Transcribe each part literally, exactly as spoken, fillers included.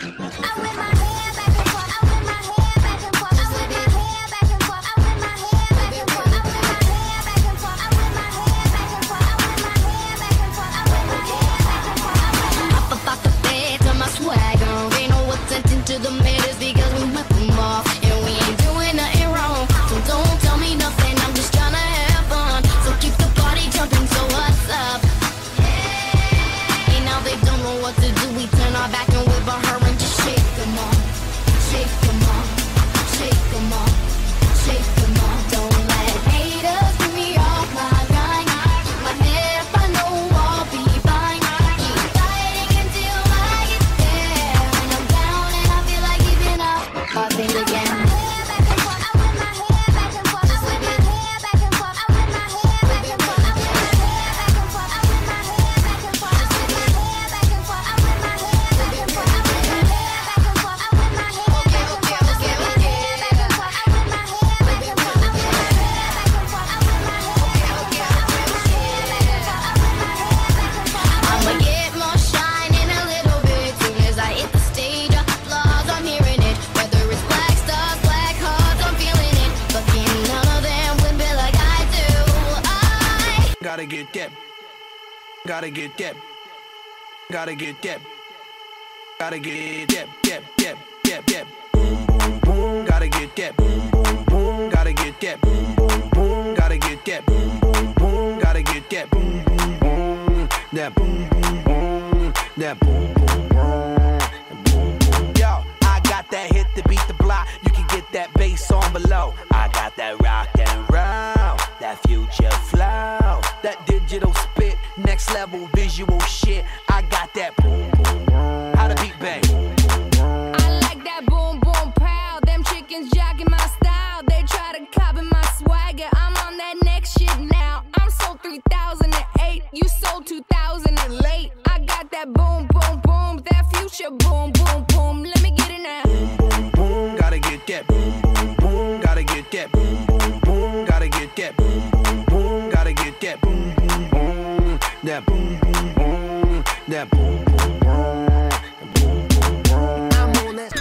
To the middles because we met them off, and we ain't doing nothing wrong. So don't tell me nothing, I'm just tryna have fun. So keep the party jumping, so what's up? Hey, now they don't know what to do. We turn our back and whip on her and just shake them off. Shake them off, shake them off, shake them off. Don't let haters get me off my grind. Keep my head up, I know I'll be fine. Keep fighting until I get there. When I'm down and I feel like giving up, I'll think again. Gotta get that, gotta get that, gotta get that, gotta get that, that, that, that, that, boom, boom, boom, gotta get that, boom, boom, boom, gotta get that, boom, boom, boom, gotta get that, boom, boom, boom, gotta get that, boom, boom, boom, that boom, boom, boom, that boom, boom, boom, boom. Yo, I got that hit to beat the block. You can get that bass on below. I got that rock and roll, that future flow, that digital spit, next level visual shit. I got that boom, boom, boom. How to beat bang. I like that boom, boom, pow. Them chickens jacking my style. They try to copy my swagger. I'm on that next shit now. I'm sold three thousand eight. You sold two thousand late. I got that boom, boom, boom. That future boom, boom, boom. Let me get it now. Boom, boom, boom. Gotta get that boom, boom, boom. Gotta get that boom, boom, boom. Gotta get that boom, boom, boom. Gotta get that boom, boom, boom. That boom, boom, boom. That boom, boom, boom. Boom, boom, boom. I'm on that.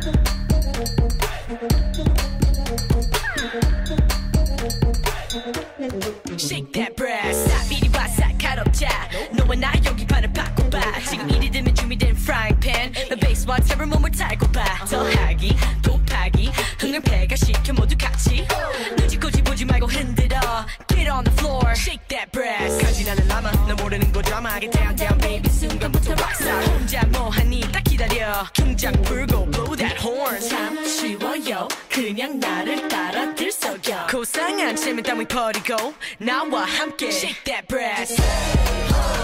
Shake that brass. 미리 바삭할 없자. 너와 나 여기 판을 바꿔봐. 지금 이리 되면 준비된 frying-pan. The bass whatever 몸을 달고 봐. 더하기, 곱하기, 흥얼패가 시켜 모두 같이. 눈치코지 보지 말고 흔들어. Get on the floor. Shake that brass. 간지 나는 남아. 너 모르는 거 드라마하게 down down baby. 순간부터 rockstar. 혼자 뭐하니 딱 기다려. 킹작 불고 blow that horn. 참 쉬워요. 그냥 나를 따라 들썩여. 고상한 재미 따위 버리고 나와 함께 Shake that brass.